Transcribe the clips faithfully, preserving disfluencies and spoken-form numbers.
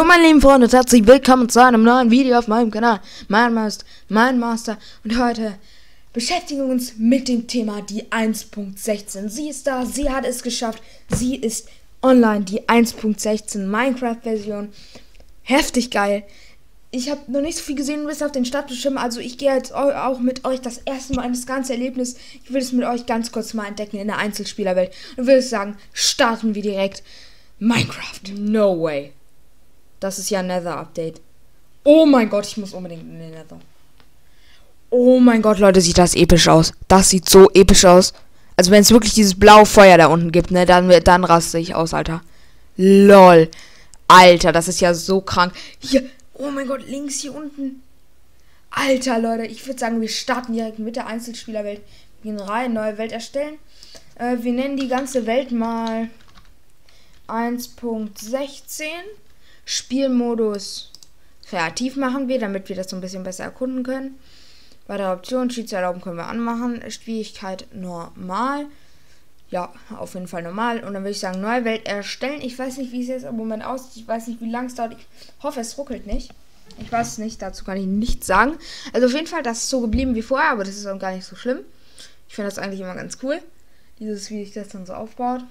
Hallo meine lieben Freunde und herzlich willkommen zu einem neuen Video auf meinem Kanal. Mein Master, mein Master und heute beschäftigen wir uns mit dem Thema die eins Punkt sechzehn. Sie ist da, sie hat es geschafft, sie ist online, die eins Punkt sechzehn Minecraft-Version. Heftig geil. Ich habe noch nicht so viel gesehen bis auf den Startbildschirm, also ich gehe jetzt auch mit euch das erste Mal in das ganze Erlebnis. Ich will es mit euch ganz kurz mal entdecken in der Einzelspielerwelt und würde sagen, starten wir direkt. Minecraft. No way. Das ist ja ein Nether-Update. Oh mein Gott, ich muss unbedingt in den Nether. Oh mein Gott, Leute, sieht das episch aus. Das sieht so episch aus. Also wenn es wirklich dieses blaue Feuer da unten gibt, ne, dann, dann raste ich aus, Alter. Lol. Alter, das ist ja so krank. Hier, oh mein Gott, links hier unten. Alter, Leute, ich würde sagen, wir starten direkt mit der Einzelspielerwelt. Wir gehen rein, neue Welt erstellen. Äh, wir nennen die ganze Welt mal eins Punkt sechzehn. Spielmodus kreativ machen wir, damit wir das so ein bisschen besser erkunden können. Weitere Optionen, Cheats erlauben können wir anmachen. Schwierigkeit normal. Ja, auf jeden Fall normal. Und dann würde ich sagen, neue Welt erstellen. Ich weiß nicht, wie es jetzt im Moment aussieht. Ich weiß nicht, wie lange es dauert. Ich hoffe, es ruckelt nicht. Ich weiß es nicht, dazu kann ich nichts sagen. Also auf jeden Fall, das ist so geblieben wie vorher, aber das ist auch gar nicht so schlimm. Ich finde das eigentlich immer ganz cool. Dieses, wie sich das dann so aufbaut.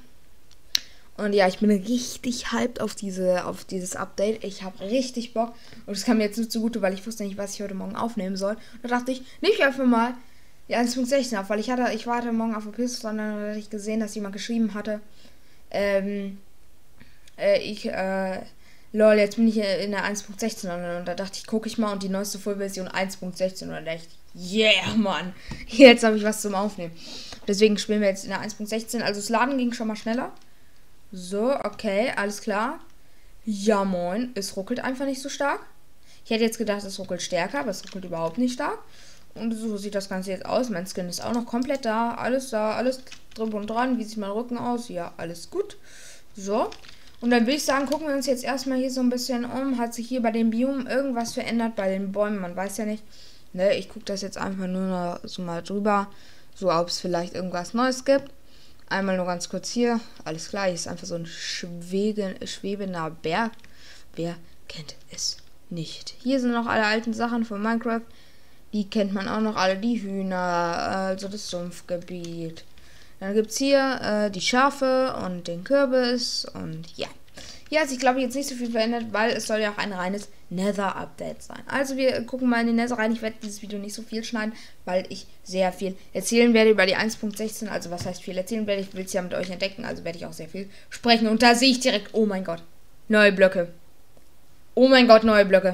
Und ja, ich bin richtig hyped auf diese, auf dieses Update. Ich habe richtig Bock. Und es kam mir jetzt nicht zugute, weil ich wusste nicht, was ich heute Morgen aufnehmen soll. Und da dachte ich, nehme ich einfach mal die eins Punkt sechzehn auf, weil ich hatte, ich war heute Morgen auf der Piste und dann hatte ich gesehen, dass jemand geschrieben hatte, ähm, äh, ich, äh, lol, jetzt bin ich in der eins Punkt sechzehn und, und da dachte ich, gucke ich mal und die neueste Vollversion eins Punkt sechzehn und dann dachte ich, yeah, Mann, jetzt habe ich was zum Aufnehmen. Deswegen spielen wir jetzt in der eins Punkt sechzehn, also das Laden ging schon mal schneller. So, okay, alles klar. Ja, moin. Es ruckelt einfach nicht so stark. Ich hätte jetzt gedacht, es ruckelt stärker, aber es ruckelt überhaupt nicht stark. Und so sieht das Ganze jetzt aus. Mein Skin ist auch noch komplett da. Alles da, alles drin und dran. Wie sieht mein Rücken aus? Ja, alles gut. So. Und dann würde ich sagen, gucken wir uns jetzt erstmal hier so ein bisschen um. Hat sich hier bei den Biomen irgendwas verändert? Bei den Bäumen, man weiß ja nicht. Ne, ich gucke das jetzt einfach nur noch so mal drüber. So, ob es vielleicht irgendwas Neues gibt. Einmal nur ganz kurz hier. Alles klar, hier ist einfach so ein schweben, schwebender Berg. Wer kennt es nicht? Hier sind noch alle alten Sachen von Minecraft. Die kennt man auch noch alle. Die Hühner, also das Sumpfgebiet. Dann gibt es hier äh, die Schafe und den Kürbis. Und ja. Hier hat sich, glaube ich, jetzt nicht so viel verändert, weil es soll ja auch ein reines Nether-Update sein. Also wir gucken mal in den Nether rein. Ich werde dieses Video nicht so viel schneiden, weil ich sehr viel erzählen werde über die eins Punkt sechzehn. Also was heißt viel erzählen werde? Ich will es ja mit euch entdecken, also werde ich auch sehr viel sprechen. Und da sehe ich direkt, oh mein Gott, neue Blöcke. Oh mein Gott, neue Blöcke.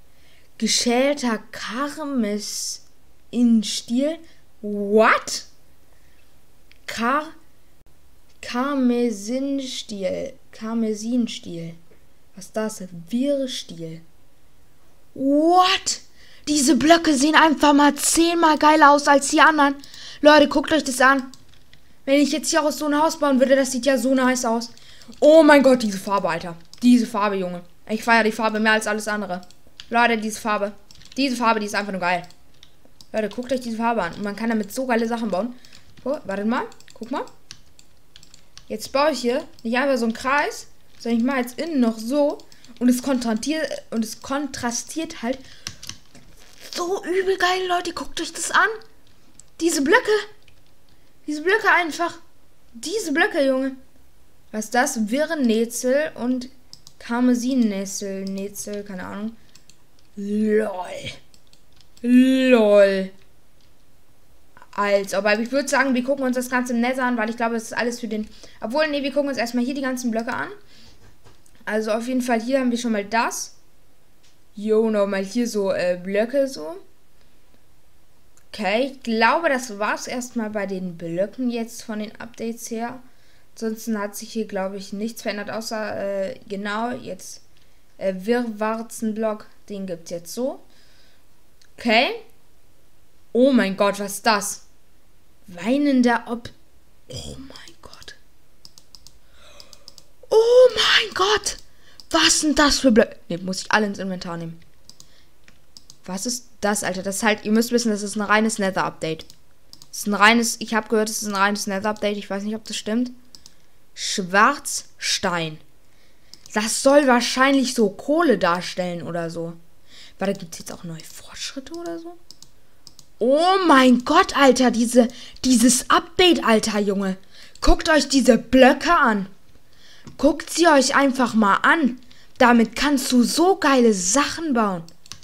Geschälter Karmes in Stil. What? Kar... Karmesinstil. Karmesinstil. Was ist das? Wirrstil. What? Diese Blöcke sehen einfach mal zehnmal geiler aus als die anderen. Leute, guckt euch das an. Wenn ich jetzt hier aus so ein Haus bauen würde, das sieht ja so nice aus. Oh mein Gott, diese Farbe, Alter. Diese Farbe, Junge. Ich feiere die Farbe mehr als alles andere. Leute, diese Farbe. Diese Farbe, die ist einfach nur geil. Leute, guckt euch diese Farbe an. Und man kann damit so geile Sachen bauen. Oh, wartet mal. Guck mal. Jetzt baue ich hier nicht einfach so einen Kreis, sondern ich mache jetzt innen noch so und es kontrastiert und es kontrastiert halt so übel geil, Leute. Guckt euch das an. Diese Blöcke. Diese Blöcke einfach. Diese Blöcke, Junge. Was ist das? Wirrennäzel und Karmesinnäzel. Näzel, keine Ahnung. Lol. Lol. Also, aber ich würde sagen, wir gucken uns das Ganze im Nether an, weil ich glaube, das ist alles für den... Obwohl, nee, wir gucken uns erstmal hier die ganzen Blöcke an. Also auf jeden Fall, hier haben wir schon mal das. Jo, nochmal hier so äh, Blöcke so. Okay, ich glaube, das war es erstmal bei den Blöcken jetzt von den Updates her. Ansonsten hat sich hier, glaube ich, nichts verändert, außer, äh, genau, jetzt äh, Wirrwarzenblock, den gibt es jetzt so. Okay. Oh mein Gott, was ist das? Weinender Ob... Oh mein Gott. Oh mein Gott. Was sind das für Blöcke? Ne, muss ich alle ins Inventar nehmen. Was ist das, Alter? Das ist halt... Ihr müsst wissen, das ist ein reines Nether-Update. Das ist ein reines... Ich habe gehört, es ist ein reines Nether-Update. Ich weiß nicht, ob das stimmt. Schwarzstein. Das soll wahrscheinlich so Kohle darstellen oder so. Warte, gibt es jetzt auch neue Fortschritte oder so? Oh mein Gott, Alter, diese, dieses Update, Alter, Junge. Guckt euch diese Blöcke an. Guckt sie euch einfach mal an. Damit kannst du so geile Sachen bauen.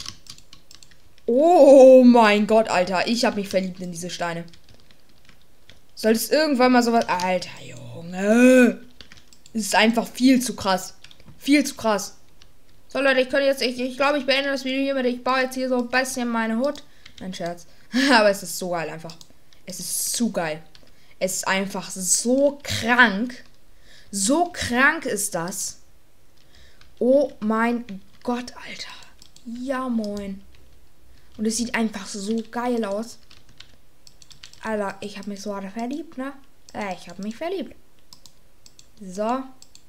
Oh mein Gott, Alter. Ich habe mich verliebt in diese Steine. Soll es irgendwann mal sowas... Alter, Junge. Es ist einfach viel zu krass. Viel zu krass. So, Leute, ich könnte jetzt... Ich, ich glaube, ich beende das Video hiermit. Ich baue jetzt hier so ein bisschen meine Hut. Ein Scherz. Aber es ist so geil einfach. Es ist zu geil. Es ist einfach so krank. So krank ist das. Oh mein Gott, Alter. Ja, moin. Und es sieht einfach so geil aus. Alter, ich habe mich so hart verliebt, ne? Äh, ich habe mich verliebt. So.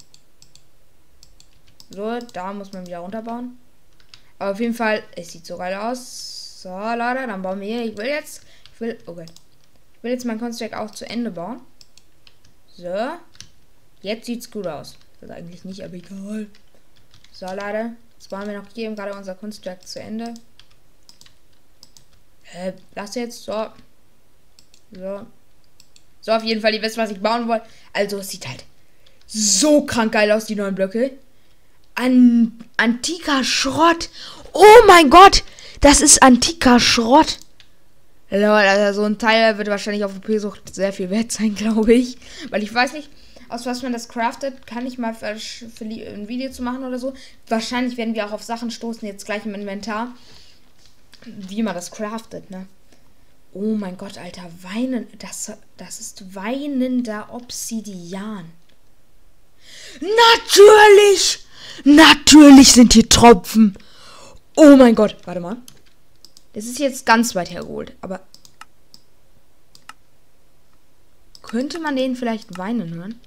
So, da muss man wieder runterbauen. Aber auf jeden Fall, es sieht so geil aus. So, Leute, dann bauen wir hier. Ich will jetzt... Ich will... Oh Gott. Ich will jetzt mein Construct auch zu Ende bauen. So. Jetzt sieht's gut aus. Das ist eigentlich nicht, aber egal. So, Leute. Jetzt bauen wir noch hier eben gerade unser Construct zu Ende. Äh, das jetzt. So. So. So, auf jeden Fall, ihr wisst, was ich bauen wollte. Also, es sieht halt so krank geil aus, die neuen Blöcke. An antiker Schrott. Oh mein Gott. Das ist antiker Schrott. Leute, also so ein Teil wird wahrscheinlich auf O P-Sucht sehr viel wert sein, glaube ich. Weil ich weiß nicht, aus was man das craftet. Kann ich mal für, für ein Video zu machen oder so. Wahrscheinlich werden wir auch auf Sachen stoßen, jetzt gleich im Inventar. Wie man das craftet, ne? Oh mein Gott, Alter. Weinen. Das, das ist weinender Obsidian. Natürlich! Natürlich sind hier Tropfen. Oh mein Gott. Warte mal. Das ist jetzt ganz weit hergeholt. Aber könnte man den vielleicht weinen hören?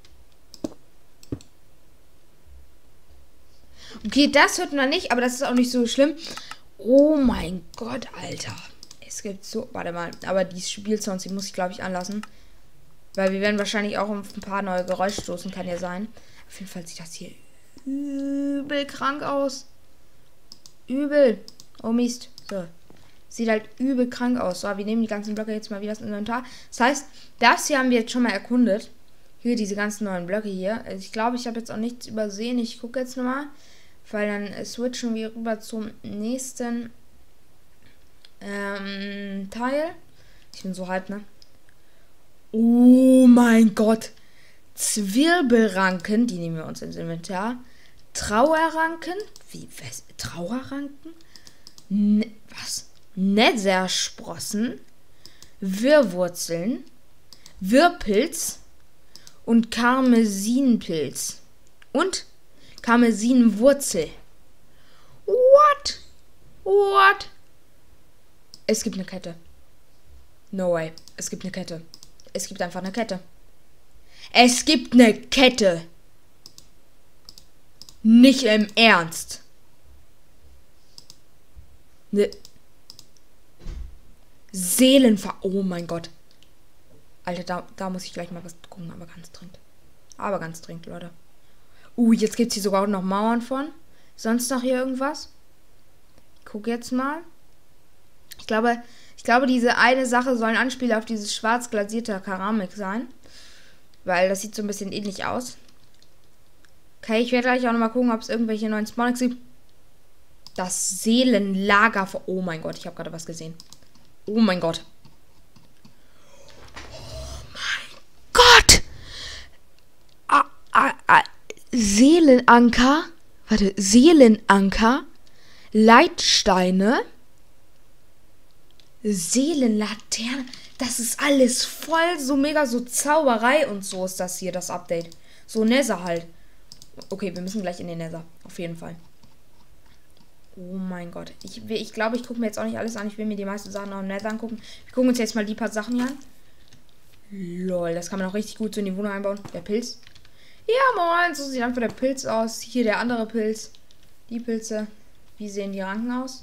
Okay, das hört man nicht, aber das ist auch nicht so schlimm. Oh mein Gott, Alter. Es gibt so... Warte mal. Aber die Spielsounds, die muss ich, glaube ich, anlassen. Weil wir werden wahrscheinlich auch auf ein paar neue Geräusche stoßen. Kann ja sein. Auf jeden Fall sieht das hier übel krank aus. Übel. Oh Mist. So. Sieht halt übel krank aus. So, wir nehmen die ganzen Blöcke jetzt mal wieder ins Inventar. Das heißt, das hier haben wir jetzt schon mal erkundet. Hier, diese ganzen neuen Blöcke hier. Also ich glaube, ich habe jetzt auch nichts übersehen. Ich gucke jetzt nochmal. Weil dann äh, switchen wir rüber zum nächsten ähm, Teil. Ich bin so hyped, ne? Oh mein Gott. Zwirbelranken, die nehmen wir uns ins Inventar. Trauerranken. Wie, was? Trauerranken? Ne, was? Nethersprossen. Wirrwurzeln. Wirrpilz. Und Karmesinpilz. Und Karmesinwurzel. What? What? Es gibt eine Kette. No way. Es gibt eine Kette. Es gibt einfach eine Kette. Es gibt eine Kette. Nicht im Ernst. Ne. Seelenver... Oh mein Gott. Alter, da, da muss ich gleich mal was gucken, aber ganz dringend. Aber ganz dringend, Leute. Uh, jetzt gibt es hier sogar noch Mauern von. Sonst noch hier irgendwas? Ich gucke jetzt mal. Ich glaube, ich glaube, diese eine Sache soll ein Anspiel auf dieses schwarz glasierte Keramik sein. Weil das sieht so ein bisschen ähnlich aus. Okay, ich werde gleich auch nochmal gucken, ob es irgendwelche neuen Spawnings gibt. Das Seelenlager. Oh mein Gott, ich habe gerade was gesehen. Oh mein Gott. Oh mein Gott. Ah, ah, ah. Seelenanker. Warte, Seelenanker. Leitsteine. Seelenlaterne. Das ist alles voll so mega so Zauberei und so ist das hier, das Update. So Nether halt. Okay, wir müssen gleich in den Nether. Auf jeden Fall. Oh mein Gott. Ich, ich glaube, ich gucke mir jetzt auch nicht alles an. Ich will mir die meisten Sachen noch im Nether angucken. Wir gucken uns jetzt mal die paar Sachen hier an. Lol, das kann man auch richtig gut so in die Wohnung einbauen. Der Pilz. Ja, moin. So sieht einfach der Pilz aus. Hier der andere Pilz. Die Pilze. Wie sehen die Ranken aus?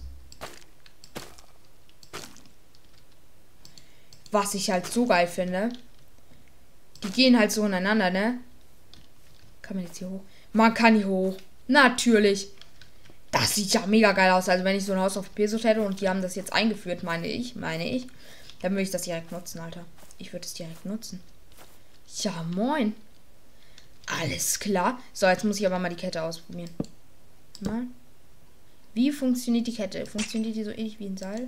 Was ich halt so geil finde. Die gehen halt so ineinander, ne? Kann man jetzt hier hoch? Man kann hier hoch. Natürlich. Das sieht ja mega geil aus. Also wenn ich so ein Haus auf Pesos hätte und die haben das jetzt eingeführt, meine ich, meine ich, dann würde ich das direkt nutzen, Alter. Ich würde es direkt nutzen. Ja, moin. Alles klar. So, jetzt muss ich aber mal die Kette ausprobieren. Mal. Wie funktioniert die Kette? Funktioniert die so ähnlich wie ein Seil?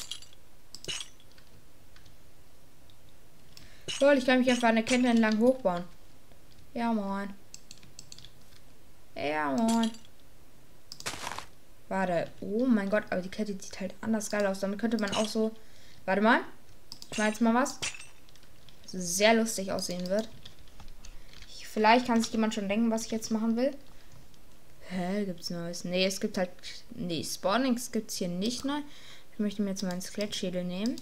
Toll, ich kann mich einfach an der Kette entlang hochbauen. Ja, moin. Ja, moin. Warte. Oh mein Gott, aber die Kette sieht halt anders geil aus. Damit könnte man auch so... Warte mal. Ich mache jetzt mal was. Das sehr lustig aussehen wird. Ich, vielleicht kann sich jemand schon denken, was ich jetzt machen will. Hä, gibt's Neues? Nee, es gibt halt... Nee, Spawnings gibt's hier nicht neu. Ich möchte mir jetzt meinen Skelettschädel nehmen.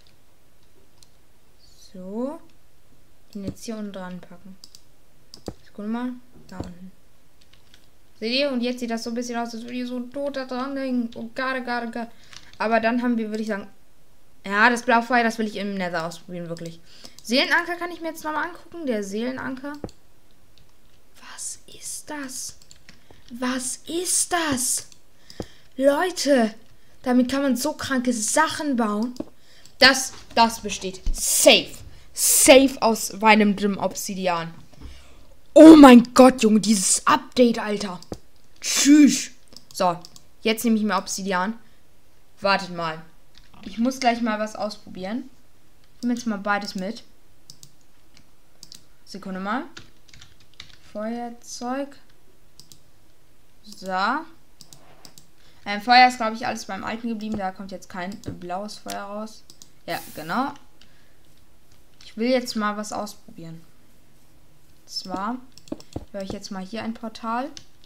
So. Den jetzt hier unten dran packen. Guck mal. Da unten. Seht ihr? Und jetzt sieht das so ein bisschen aus, als würde hier so ein Toter dran hängen. Oh, gerade, gerade, gerade. Aber dann haben wir, würde ich sagen... Ja, das Blaufeuer, das will ich im Nether ausprobieren, wirklich. Seelenanker kann ich mir jetzt nochmal angucken. Der Seelenanker. Was ist das? Was ist das? Leute, damit kann man so kranke Sachen bauen. Das, das besteht safe. Safe aus meinem Dim Obsidian. Oh mein Gott, Junge, dieses Update, Alter. Tschüss. So, jetzt nehme ich mir Obsidian. Wartet mal. Ich muss gleich mal was ausprobieren. Ich nehme jetzt mal beides mit. Sekunde mal. Feuerzeug. So. Ähm, Feuer ist, glaube ich, alles beim Alten geblieben. Da kommt jetzt kein äh, blaues Feuer raus. Ja, genau. Ich will jetzt mal was ausprobieren. Und zwar höre ich jetzt mal hier ein Portal.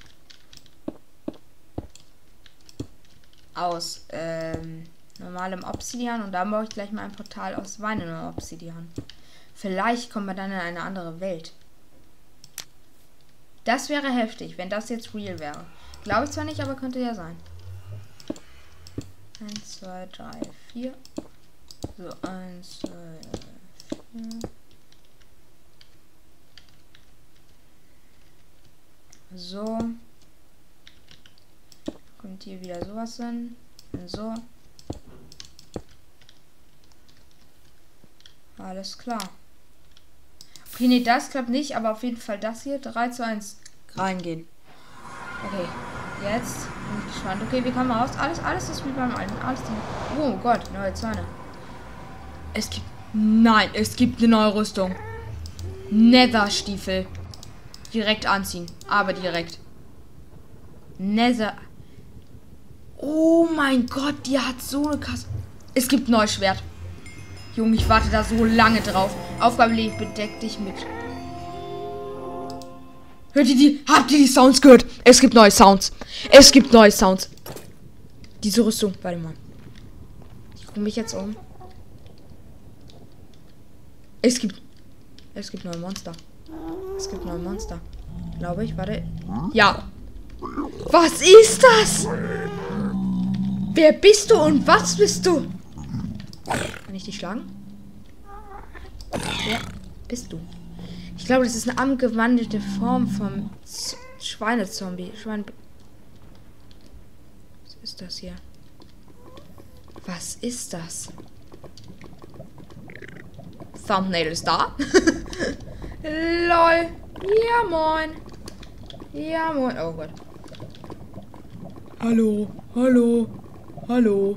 Aus ähm, normalem Obsidian. Und dann baue ich gleich mal ein Portal aus weißem Obsidian. Vielleicht kommen wir dann in eine andere Welt. Das wäre heftig, wenn das jetzt real wäre. Glaube ich zwar nicht, aber könnte ja sein. eins, zwei, drei, vier. So, eins, zwei, drei, vier. So. Kommt hier wieder sowas hin. So. Alles klar. Okay, nee, das klappt nicht, aber auf jeden Fall das hier. drei zu eins reingehen. Okay, jetzt bin ich gespannt. Okay, wir kommen raus. Alles, alles ist wie beim alten. Alles die. Oh Gott, neue Zäune. Es gibt. Nein, es gibt eine neue Rüstung. Nether-Stiefel. Direkt anziehen. Aber direkt. Nether. Oh mein Gott, die hat so eine Kasse. Es gibt ein neues Schwert. Junge, ich warte da so lange drauf. Aufgabe lebt, bedeck dich mit. Hört ihr die? Habt ihr die Sounds gehört? Es gibt neue Sounds. Es gibt neue Sounds. Diese Rüstung. Warte mal. Ich gucke mich jetzt um. Es gibt. Es gibt neue Monster. Es gibt neue Monster. Glaube ich. Warte. Ja. Was ist das? Wer bist du und was bist du? Kann ich dich schlagen? Wer bist du? Ich glaube, das ist eine angewandelte Form vom Z Schweinezombie. Schweine. Was ist das hier? Was ist das? Thumbnail ist da. Lol. Ja, moin. Ja, moin. Oh Gott. Hallo. Hallo. Hallo.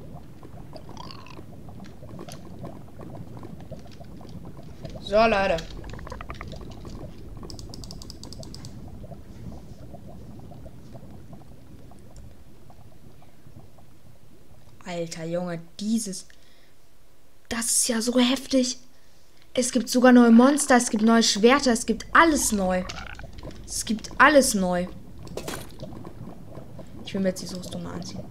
So, Leute. Alter Junge, dieses... Das ist ja so heftig. Es gibt sogar neue Monster, es gibt neue Schwerter, es gibt alles neu. Es gibt alles neu. Ich will mir jetzt diese Rüstung mal anziehen.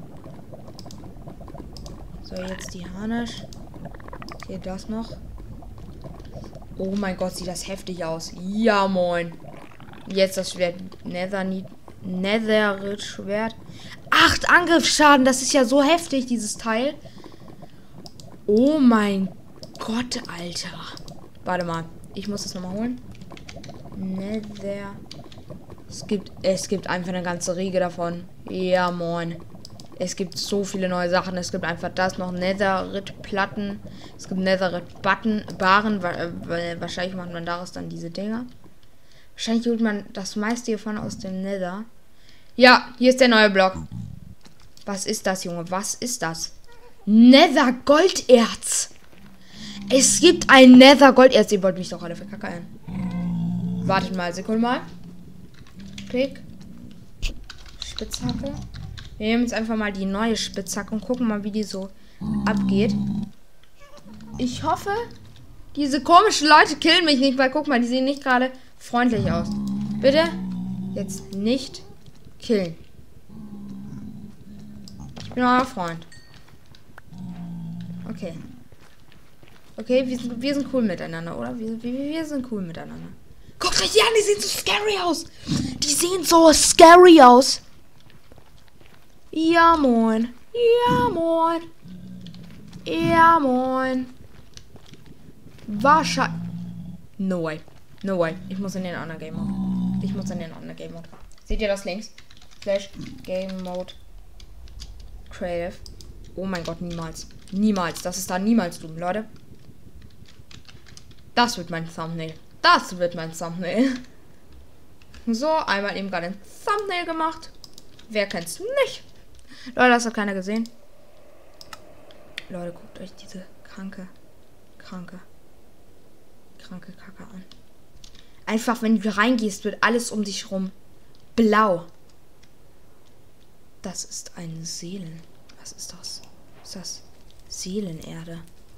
So, jetzt die Harnisch. Okay, das noch. Oh mein Gott, sieht das heftig aus. Ja, moin. Jetzt das Schwert. Nether, Nether Schwert. Acht Angriffsschaden, das ist ja so heftig, dieses Teil. Oh mein Gott, Alter. Warte mal, ich muss das nochmal holen. Nether Es gibt, es gibt einfach eine ganze Riege davon. Ja, moin. Es gibt so viele neue Sachen. Es gibt einfach das noch Netherite-Platten. Es gibt Netherite-Button, Baren. Weil wahrscheinlich macht man daraus dann diese Dinger. Wahrscheinlich holt man das meiste hiervon aus dem Nether. Ja, hier ist der neue Block. Was ist das, Junge? Was ist das? Nether Golderz. Es gibt ein Nether Golderz. Ihr wollt mich doch alle verkackern. Wartet mal, Sekunde mal. Klick. Spitzhacke. Wir nehmen jetzt einfach mal die neue Spitzhacke und gucken mal, wie die so abgeht. Ich hoffe, diese komischen Leute killen mich nicht, weil guck mal, die sehen nicht gerade freundlich aus. Bitte jetzt nicht killen. Ich bin euer Freund. Okay. Okay, wir sind, wir sind cool miteinander, oder? Wir, wir, wir sind cool miteinander. Guckt euch die an, die sehen so scary aus. Die sehen so scary aus. Ja, moin. Ja, moin. Ja, moin. Wahrscheinlich. No way. No way. Ich muss in den anderen Game Mode. Ich muss in den anderen Game Mode. Seht ihr das links? Slash Game Mode Creative. Oh mein Gott, niemals. Niemals. Das ist da niemals dumm, Leute. Das wird mein Thumbnail. Das wird mein Thumbnail. So, einmal eben gerade ein Thumbnail gemacht. Wer kennt's nicht? Leute, das hat keiner gesehen. Leute, guckt euch diese kranke, kranke, kranke Kacke an. Einfach, wenn du reingehst, wird alles um dich rum blau. Das ist eine Seelen. Was ist das? Was ist das? Seelenerde.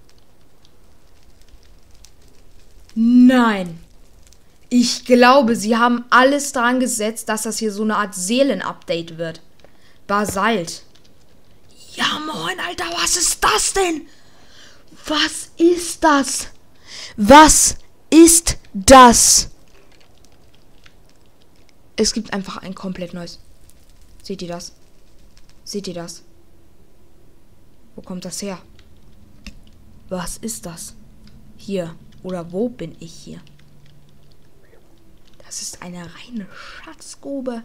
Nein. Ich glaube, sie haben alles dran gesetzt, dass das hier so eine Art Seelen-Update wird. Basalt. Ja, moin, Alter, was ist das denn? Was ist das? Was ist das? Es gibt einfach ein komplett neues. Seht ihr das? Seht ihr das? Wo kommt das her? Was ist das? Hier. Oder wo bin ich hier? Das ist eine reine Schatzgrube.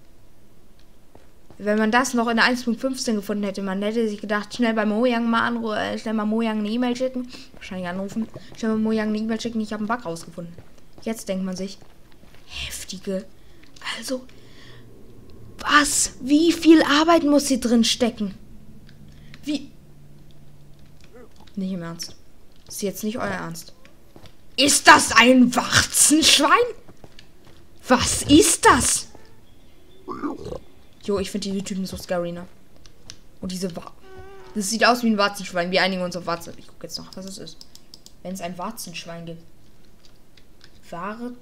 Wenn man das noch in der eins Punkt fünfzehn gefunden hätte, man hätte sich gedacht, schnell bei Mojang mal anrufen, äh, schnell mal Mojang eine E-Mail schicken. Wahrscheinlich anrufen. Schnell mal Mojang eine E-Mail schicken, ich habe einen Bug rausgefunden. Jetzt denkt man sich, heftige. Also, was? Wie viel Arbeit muss hier drin stecken? Wie? Nicht im Ernst. Das ist jetzt nicht euer Ernst. Ist das ein Warzenschwein? Was ist das? Jo, ich finde diese Typen so scary, ne? Und diese Wa Das sieht aus wie ein Warzenschwein. Wir einigen uns auf Warzen. Ich gucke jetzt noch, was es ist. Wenn es ein Warzenschwein gibt. Warzen...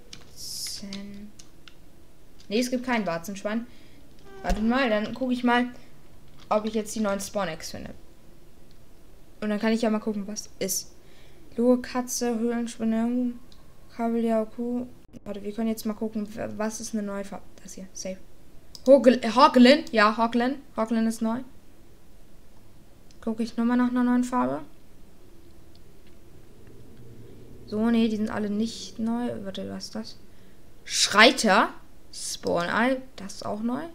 Ne, es gibt kein Warzenschwein. Warte mal, dann gucke ich mal, ob ich jetzt die neuen Spawn-Eggs finde. Und dann kann ich ja mal gucken, was ist. Lohe, Katze, Höhlenspinne, Kabeljau, Kuh. Warte, wir können jetzt mal gucken, was ist eine neue Farbe. Das hier, safe. Hoglin, ja, Hoglin. Hoglin ist neu. Gucke ich nochmal nach einer neuen Farbe. So, nee, die sind alle nicht neu. Warte, was ist das? Schreiter. Spawn-Ei, das ist auch neu.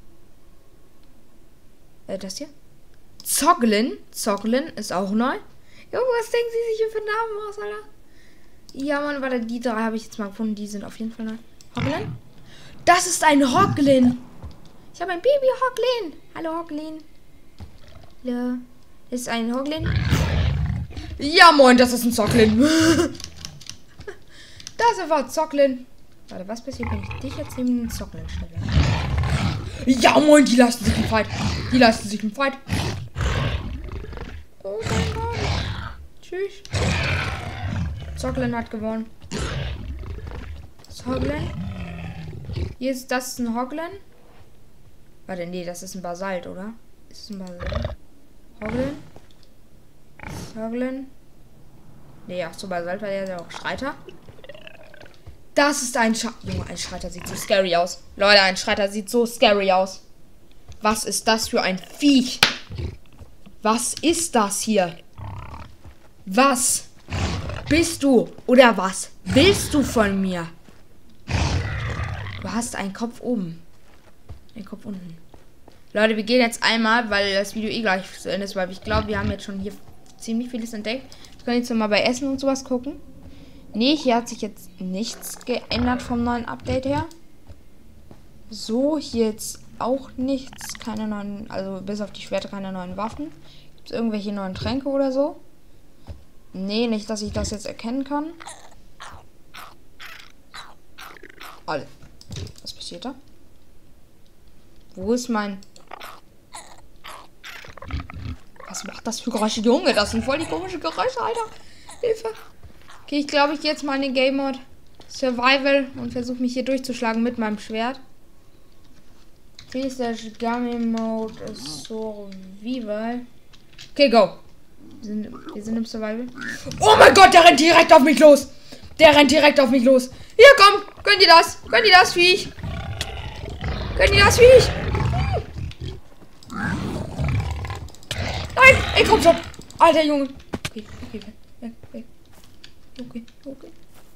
Äh, das hier. Zoglin. Zoglin ist auch neu. Jo, was denken Sie sich hier für Namen aus, Alter? Ja, Mann, warte, die drei habe ich jetzt mal gefunden. Die sind auf jeden Fall neu. Hoglin? Das ist ein Hoglin. Ich habe ein Baby Hoglin. Hallo, Hoglin. Hallo. Das ist ein Hoglin. Ja, moin, das ist ein Zoglin. Das war Zoglin. Warte, was passiert, wenn ich dich jetzt neben den Zoglin stelle? Ja, moin, die leisten sich einen Fight. Die leisten sich einen Fight. Oh mein Gott. Tschüss. Zoglin hat gewonnen. Zoglin. Hier ist das ein Hoglin. Warte, nee, das ist ein Basalt, oder? Ist es ein Basalt? Hoglin. Hoglin. Nee, ach so, Basalt war der ja auch Schreiter. Das ist ein Sch Junge, ein Schreiter sieht so scary aus. Leute, ein Schreiter sieht so scary aus. Was ist das für ein Viech? Was ist das hier? Was bist du? Oder was willst du von mir? Du hast einen Kopf oben. Einen Kopf unten. Leute, wir gehen jetzt einmal, weil das Video eh gleich zu Ende ist, weil ich glaube, wir haben jetzt schon hier ziemlich vieles entdeckt. Wir können jetzt mal bei Essen und sowas gucken. Nee, hier hat sich jetzt nichts geändert vom neuen Update her. So, hier jetzt auch nichts. Keine neuen, also bis auf die Schwerter keine neuen Waffen. Gibt es irgendwelche neuen Tränke oder so? Nee, nicht, dass ich das jetzt erkennen kann. Alle. Was passiert da? Wo ist mein... Was macht das für Geräusche? Junge, das sind voll die komischen Geräusche, Alter. Hilfe. Okay, ich glaube, ich gehe jetzt mal in den Game Mode Survival und versuche mich hier durchzuschlagen mit meinem Schwert. Game Mode Survival. Okay, go. Wir sind, wir sind im Survival. Oh mein Gott, der rennt direkt auf mich los. Der rennt direkt auf mich los. Hier, komm. Gönn dir das. Gönn dir das, Viech. Gönn dir das, Viech. Nein, ey, komm schon. Alter Junge. Okay, okay, weg, weg. Okay, okay.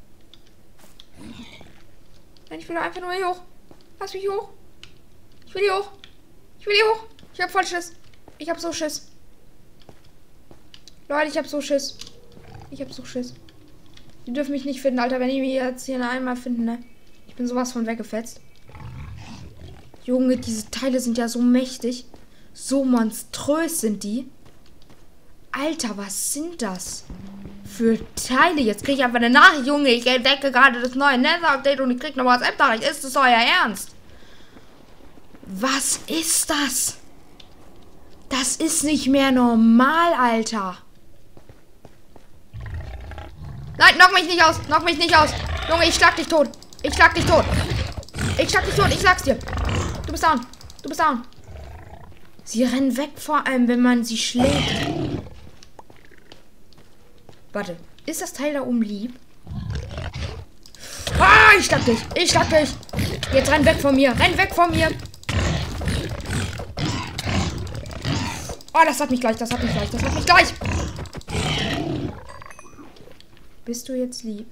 Nein, ich will einfach nur hier hoch. Lass mich hier hoch. Ich will hier hoch. Ich will hier hoch. Ich hab voll Schiss. Ich hab so Schiss. Leute, ich hab so Schiss. Ich hab so Schiss. Die dürfen mich nicht finden, Alter. Wenn die mich jetzt hier einmal finden, ne? Ich bin sowas von weggefetzt. Junge, diese Teile sind ja so mächtig. So monströs sind die. Alter, was sind das für Teile? Jetzt kriege ich einfach eine Nachricht, Junge. Ich entdecke gerade das neue Nether-Update und ich kriege eine WhatsApp-Nachricht. Ist das euer Ernst? Was ist das? Das ist nicht mehr normal, Alter. Nein, knock mich nicht aus. Knock mich nicht aus. Junge, ich schlag dich tot. Ich schlag dich tot. Ich schlag dich tot. Ich sag's dir. Du bist down. Du bist down. Sie rennen weg, vor allem, wenn man sie schlägt. Warte. Ist das Teil da oben lieb? Ah, ich schlag dich. Ich schlag dich. Jetzt renn weg von mir. Renn weg von mir. Oh, das hat mich gleich. Das hat mich gleich. Das hat mich gleich. Bist du jetzt lieb?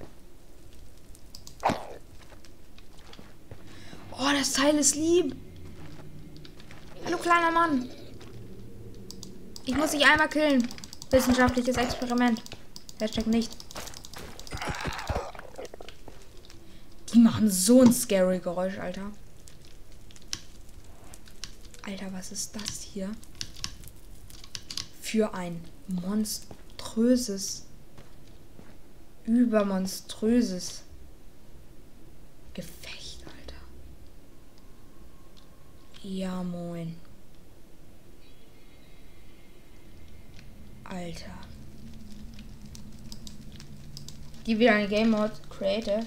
Oh, das Teil ist lieb. Hallo, kleiner Mann. Ich muss dich einmal killen. Wissenschaftliches Experiment. Hashtag nicht. Die machen so ein scary Geräusch, Alter. Alter, was ist das hier? Für ein monströses, übermonströses Gefecht, Alter. Ja, moin. Alter. Gib wieder ein Game Mode Creative.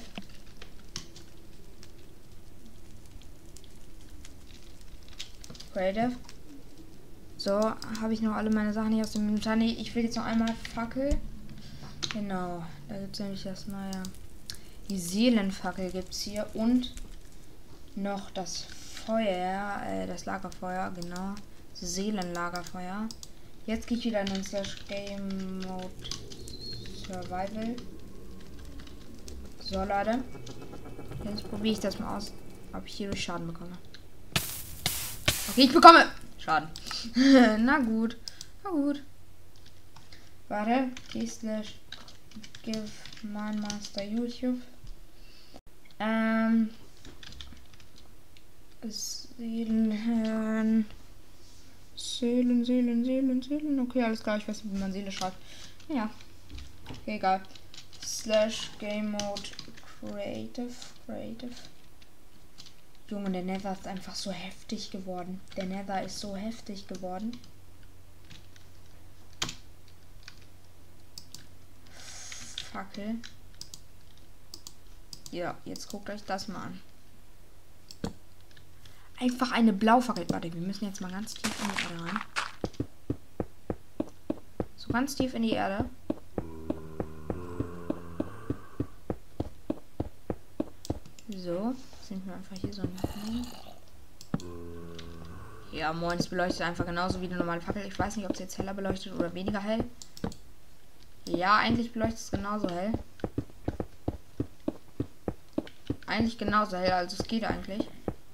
Creative. So, habe ich noch alle meine Sachen hier aus dem Inventar. Nee, ich will jetzt noch einmal Fackel. Genau, da gibt es nämlich das neue. Die Seelenfackel gibt es hier und noch das Feuer, äh, das Lagerfeuer, genau. Das Seelenlagerfeuer. Jetzt gehe ich wieder in den Slash Game Mode Survival. So, Leute. Jetzt probiere ich das mal aus, ob ich hier durch Schaden bekomme. Okay, ich bekomme Schaden. Na gut. Na gut. Warte. T slash give mein Master YouTube. Ähm. Seelen. Seelen, Seelen, Seelen, Seelen. Okay, alles klar. Ich weiß nicht, wie man Seele schreibt. Ja. Okay, egal. Slash Game Mode Creative. Creative. Junge, der Nether ist einfach so heftig geworden. Der Nether ist so heftig geworden. Fackel. Ja, jetzt guckt euch das mal an. Einfach eine Blaufackel. Warte, wir müssen jetzt mal ganz tief in die Erde rein. So ganz tief in die Erde. So, sind wir einfach hier so ein. Ja, moin, es beleuchtet einfach genauso wie eine normale Fackel. Ich weiß nicht, ob es jetzt heller beleuchtet oder weniger hell. Ja, eigentlich beleuchtet es genauso hell. eigentlich genauso hell, also es geht eigentlich.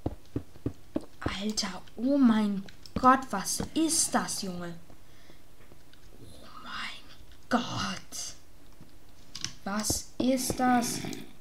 Alter, oh mein Gott, was ist das, Junge? Oh mein Gott. Was ist das?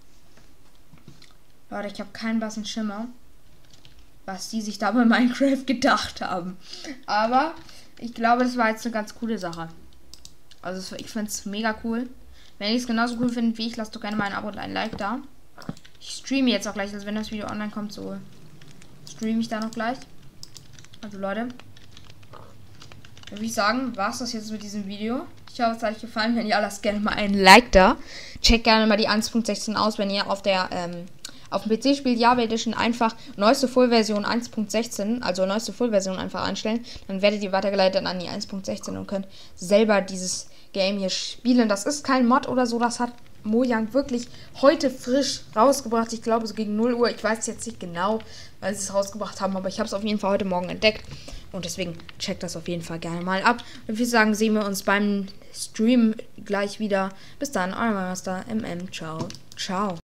Leute, ich habe keinen blassen Schimmer, was die sich da bei Minecraft gedacht haben. Aber ich glaube, das war jetzt eine ganz coole Sache. Also ich finde es mega cool. Wenn ihr es genauso cool findet wie ich, lasst doch gerne mal ein Abo und ein Like da. Ich streame jetzt auch gleich, also wenn das Video online kommt, so streame ich da noch gleich. Also Leute, würde ich sagen, war es das jetzt mit diesem Video. Ich hoffe, es hat euch gefallen. Wenn ihr lasst gerne mal ein Like da. Checkt gerne mal die eins Punkt sechzehn aus, wenn ihr auf der ähm, auf dem P C spielt. Java Edition einfach neueste Full-Version eins Punkt sechzehn, also neueste Full-Version einfach einstellen. Dann werdet ihr weitergeleitet an die eins Punkt sechzehn und könnt selber dieses Game hier spielen. Das ist kein Mod oder so, das hat Mojang wirklich heute frisch rausgebracht. Ich glaube so gegen null Uhr. Ich weiß jetzt nicht genau, weil sie es rausgebracht haben, aber ich habe es auf jeden Fall heute Morgen entdeckt. Und deswegen checkt das auf jeden Fall gerne mal ab. Und ich würde sagen, sehen wir uns beim Stream gleich wieder. Bis dann, euer Master M M. Ciao, ciao.